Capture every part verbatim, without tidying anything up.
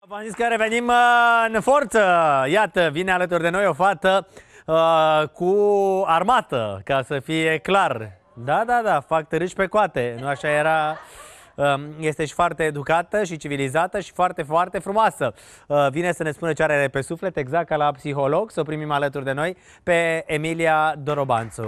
V-am zis că revenim în forță. Iată, vine alături de noi o fată uh, cu armată, ca să fie clar. Da, da, da, fac târâși pe coate. Nu așa era... Este și foarte educată și civilizată și foarte, foarte frumoasă. Vine să ne spună ce are pe suflet, exact ca la psiholog. Să o primim alături de noi pe Emilia Dorobanțu.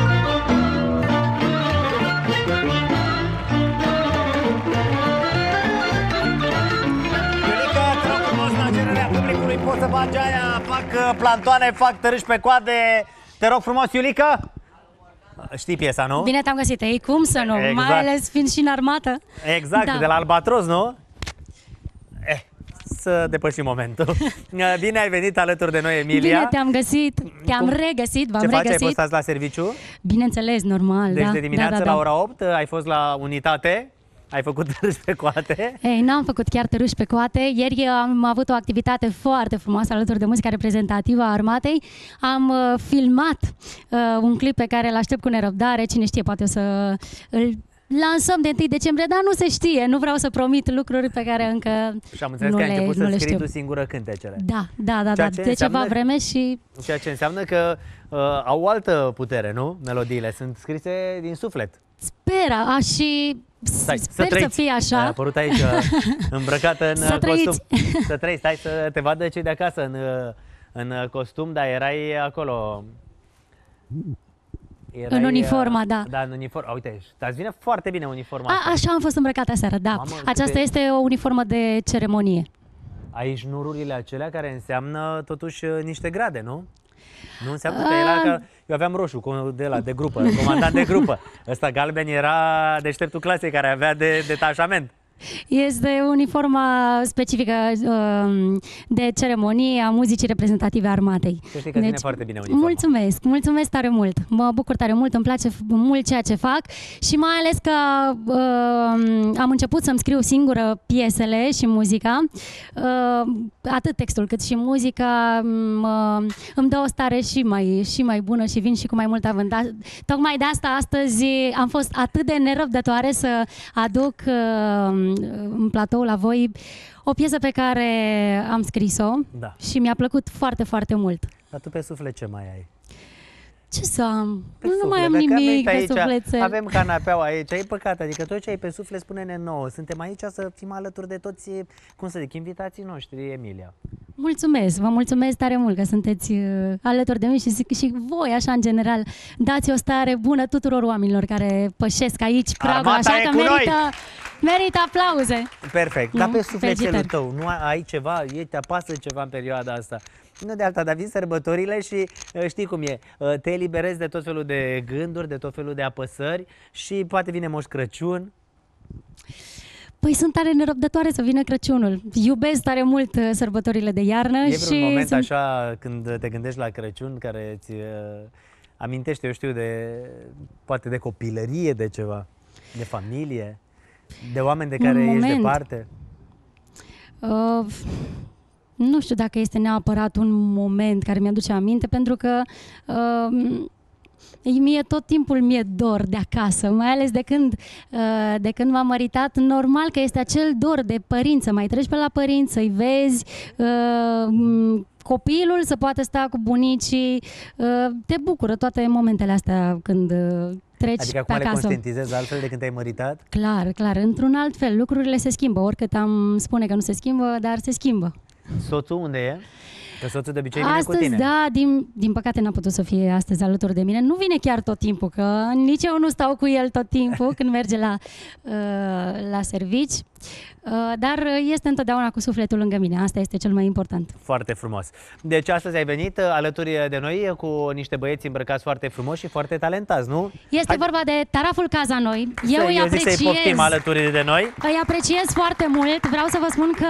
Iulica, te rog frumos, la cererea publicului, poți să faci aia, fac plantoane, fac târâși pe coade. Te rog frumos, Iulica. Știi piesa, nu? Bine te-am găsit. Ei, cum să nu? Exact. Mai ales fiind și în armată. Exact, da. De la Albatros, nu? Eh, să depășim momentul. Bine ai venit alături de noi, Emilia. Bine te-am găsit. Te-am regăsit, v-am regăsit. Ce faci? regăsit. Ai fost azi la serviciu? Bineînțeles, normal. Deci da, de dimineață da, da, la da. ora opt ai fost la unitate? Ai făcut târâși pe coate? Ei, n-am făcut chiar târâși pe coate. Ieri am avut o activitate foarte frumoasă alături de muzica reprezentativă a armatei. Am uh, filmat uh, un clip pe care îl aștept cu nerăbdare. Cine știe, poate o să îl lansăm de întâi decembrie, dar nu se știe. Nu vreau să promit lucruri pe care încă Și am înțeles nu că ai le, început nu să le scrii știu. tu singură cântecele. Da, da, da, Ceea da. ce de înseamnă- ceva vreme și... Ceea ce înseamnă că uh, au o altă putere, nu? Melodiile sunt scrise din suflet. Sper, a, și Stai, sper să, trăiți. fie așa. Ai apărut aici îmbrăcată în Să costum. trăiți. Să trăiți, stai să te vadă cei de acasă în, în costum, dar erai acolo. Erai, În uniforma, da. Da, în uniforma. Uite, îți vine foarte bine uniforma A, asta. așa am fost îmbrăcată aseară, da. Mamă, Aceasta câte- este o uniformă de ceremonie. Ai șnururile acelea care înseamnă totuși niște grade, nu? Nu înseamnă că A- era că... Eu aveam roșu cu- de la de grupă, comandant de grupă. Ăsta galben era deșteptul clasei care avea de detașament. Este uniforma specifică uh, de ceremonie a muzicii reprezentative a armatei. Să știi că ține foarte bine uniforma. Mulțumesc, mulțumesc tare mult. Mă bucur tare mult, îmi place f- mult ceea ce fac și mai ales că uh, am început să-mi scriu singură piesele și muzica. Uh, atât textul cât și muzica mă, îmi dă o stare și mai, și mai bună și vin și cu mai mult avânt. Da, tocmai de asta astăzi am fost atât de nerăbdătoare să aduc uh, în platou la voi o piesă pe care am scris-o Da. și mi-a plăcut foarte, foarte mult. Dar tu pe suflet ce mai ai? Ce să am? Pe nu suflet, mai am dacă am nimic venit pe aici, sufletel. Avem canapeaua aici, ai păcat, adică tot ce ai pe suflet spune-ne nouă. Suntem aici să fim alături de toți, cum să zic, invitații noștri, Emilia. Mulțumesc, vă mulțumesc tare mult că sunteți uh, alături de mine și, zic- și voi, așa, în general, dați o stare bună tuturor oamenilor care pășesc aici, pragul, Armata așa e că cu noi! merită, merită aplauze. Perfect, Nu? dar pe sufletelul Felicitări. tău, nu ai ceva, e, te apasă ceva în perioada asta? Nu de alta, dar vin sărbătorile și uh, știi cum e, uh, te eliberezi de tot felul de gânduri, de tot felul de apăsări și poate vine Moș Crăciun. Păi sunt tare nerăbdătoare să vină Crăciunul. Iubesc tare mult uh, sărbătorile de iarnă E și vreun moment sunt... așa când te gândești la Crăciun care îți uh, amintește, eu știu, de poate de copilărie, de ceva, de familie, de oameni de Un care ești moment. departe? Uh, nu știu dacă este neapărat un moment care mi-aduce aminte, pentru că uh, mie tot timpul mi-e dor de acasă, mai ales de când, uh, de când m-am măritat. Normal că este acel dor de părinți, să mai treci pe la părinți, să-i vezi, uh, copilul să poată sta cu bunicii. Uh, te bucură toate momentele astea când uh, treci Adică pe acum le acasă. conștientizezi altfel de când te-ai măritat? Clar, clar, într-un alt fel. Lucrurile se schimbă, oricât am spune că nu se schimbă, dar se schimbă. Soțul unde e? Că soțul de obicei vine cu Astăzi, tine. da, din, din păcate n-a putut să fie astăzi alături de mine. Nu vine chiar tot timpul, că nici eu nu stau cu el tot timpul când merge la, uh, la servici. Uh, dar este întotdeauna cu sufletul lângă mine. Asta este cel mai important. Foarte frumos. Deci astăzi ai venit uh, alături de noi cu niște băieți îmbrăcați foarte frumos și foarte talentați, nu? Este Hai- vorba de Taraful Casa Noi. Eu Să- îi eu zic să-i apreciez. poftim alături de noi. Îi apreciez foarte mult. Vreau să vă spun că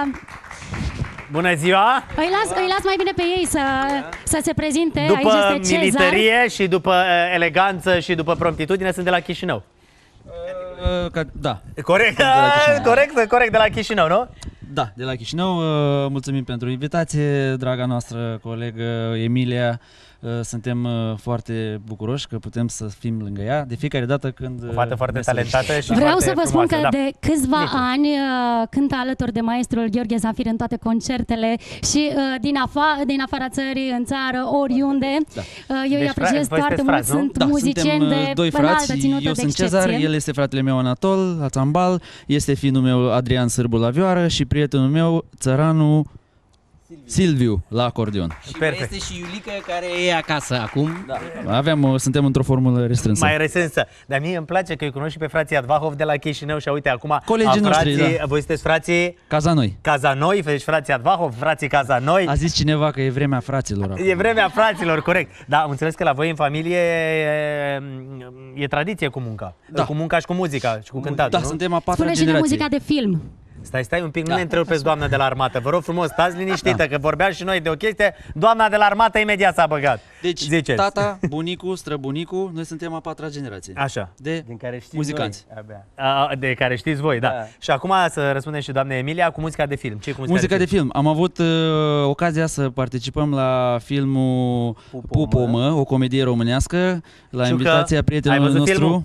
Bună ziua! îi las, îi las mai bine pe ei să, să se prezinte. După Aici este Cezar. militarie și după uh, eleganță și după promptitudine sunt de la Chișinău. Uh, ca, da, Corect, de la Chișinău. corect, corect, de la Chișinău, nu? da, de la Chișinău. Uh, mulțumim pentru invitație, draga noastră colegă Emilia. Suntem foarte bucuroși că putem să fim lângă ea de fiecare dată când... O fată foarte talentată și Vreau foarte să vă spun frumoasă, că da. de câțiva Nicu. ani uh, cântă alături de maestrul Gheorghe Zanfir în toate concertele și uh, din, afa din afara țării, în țară, oriunde. Da. Uh, eu îi Deci, apreciez fra- voi foarte sunteți mult, frați, nu? sunt Da, muzicieni suntem de uh, doi înaltă frați, ținută eu de sunt Cezar, excepție. el este fratele meu Anatol, la țambal, este fiul meu Adrian Sârbu la vioară și prietenul meu, țăranu Silviu la acordeon. Și mai Perfect. este și Iulica care e acasă acum. Da. Avem, uh, suntem într-o formulă restrânsă. Mai resensă. Dar mie îmi place că îi cunosc și pe frații Advahov de la Chișinău și uite acum Colegii a, noștri, frații, da. voi sunteți frații Cazanoi. Cazanoi, deci frații Advahov, frații Cazanoi. A zis cineva că e vremea fraților acum. E vremea fraților, corect. Da, am înțeles că la voi în familie e, e tradiție cu munca. Da. Cu munca și cu muzica și cu cântatul, Da, nu? suntem a patra Spune și de generație. muzica de film. Stai, stai un pic, nu Da. ne întrerupeți doamna de la armată. Vă rog frumos, stați liniștită, că vorbeam și noi de o chestie. Doamna de la armată imediat s-a băgat. Deci, Ziceți. tata, bunicul, străbunicul, noi suntem a patra generație. Așa. De Din care știți muzicanți. voi, abia. A, de care știți voi, da. Da. Și acum să răspundem și doamne Emilia cu muzica de film. Ce cu muzica, Muzica de film. Am avut uh, ocazia să participăm la filmul Pupomă. Pupomă, o comedie românească, la Știu că invitația ai prietenului văzut nostru. filmul?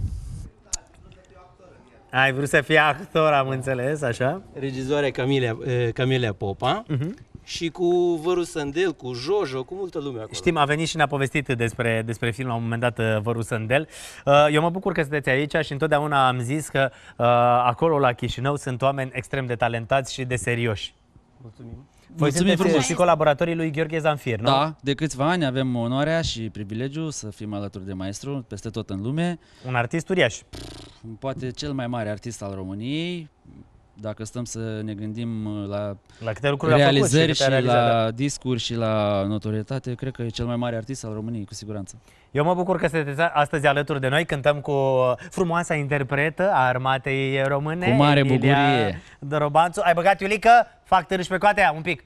Ai vrut să fii actor, am înțeles, așa? Regizoarea Camelia, eh, Camelia Popa Uh-huh. și cu Văru Sândel, cu Jojo, cu multă lume acolo. Știm, a venit și ne-a povestit despre, despre film la un moment dat, uh, Văru Sândel. Uh, Eu mă bucur că sunteți aici și întotdeauna am zis că uh, acolo la Chișinău sunt oameni extrem de talentați și de serioși. Mulțumim. Voi Mulțumim sunteți frumos. și colaboratorii lui Gheorghe Zanfir, nu? Da, de câțiva ani avem onoarea și privilegiul să fim alături de maestru peste tot în lume. Un artist uriaș. Poate cel mai mare artist al României. Dacă stăm să ne gândim la La câte lucruri a făcut realizări câte și a realizat, da. la discuri și la notorietate, cred că e cel mai mare artist al României, cu siguranță. Eu mă bucur că sunteți astăzi alături de noi. Cântăm cu frumoasa interpretă a armatei române, Cu mare Emilia bucurie. Dorobanțu. Ai băgat, Iulică? Fac târâși pe coatea, un pic.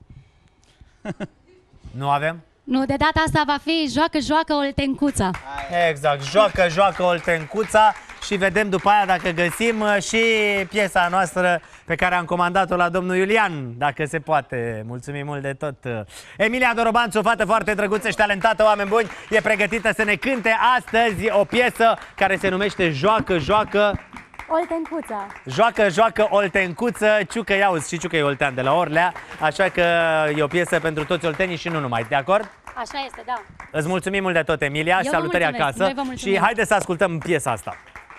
Nu avem? Nu, de data asta va fi Joacă, joacă, Oltencuța. Exact, joacă, joacă Oltencuța și vedem după aia dacă găsim uh, și piesa noastră pe care am comandat-o la domnul Iulian, dacă se poate. Mulțumim mult de tot. Emilia Dorobanțu, o fată foarte drăguță și talentată, oameni buni, e pregătită să ne cânte astăzi o piesă care se numește Joacă, joacă, Oltencuța. joacă, joacă Oltencuță, Ciucă Iauz și Ciucă e oltean de la Orlea, așa că e o piesă pentru toți oltenii și nu numai, de acord? Așa este, da. Îți mulțumim mult de tot, Emilia, și Eu vă salutări mulțumesc. acasă. Noi vă mulțumim. Și haideți să ascultăm piesa asta.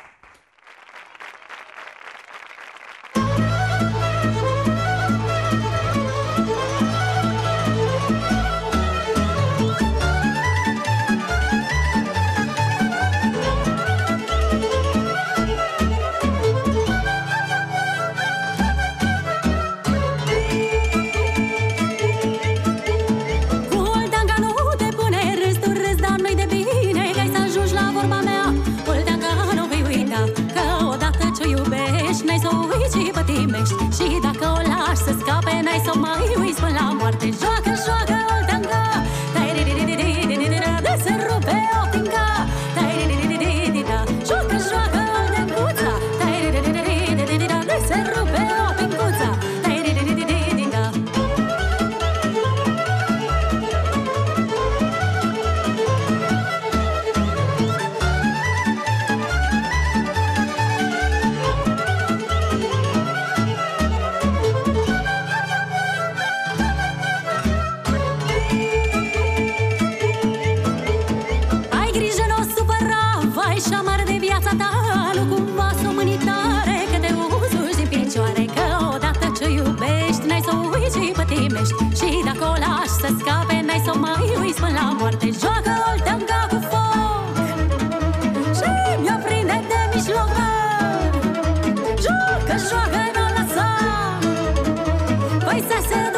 Cu Olteanca nu te pune râs, tu râs, dar nu-i de bine, că ai să ajungi la vorba mea. Olteanca nu vei uita, că odată ce-o iubești, n-ai să o uiți și pătimești. Și dacă o lași să scape, n-ai să o mai uiți până la moarte. Joacă, joacă, Olteanca, tai-ri-ri-ri-ri-ri-ri-ri-ri-ri, de se rupe optinca. Tai-ri-ri-ri-ri-ri-ri-ri, joacă, joacă, Oltencuța, tai-ri-ri-ri-ri-ri-ri-ri-ri, de se rupe optincuța. Tai-ri-ri-ri-ri-ri-ri-ri. Ai grijă, n-o supăra, vai și amar de viața ta. Nu cumva s-o mânitare, că te uzuși din picioare. Că odată ce iubești, n-ai să o uiți și pătimești. Și dacă o lași să scape, n-ai să o mai uiți până la moarte. Joacă Olteanca cu foc și mi-o prinde de mijloc, mă. Joacă, joacă, n-o lăsa, păi să se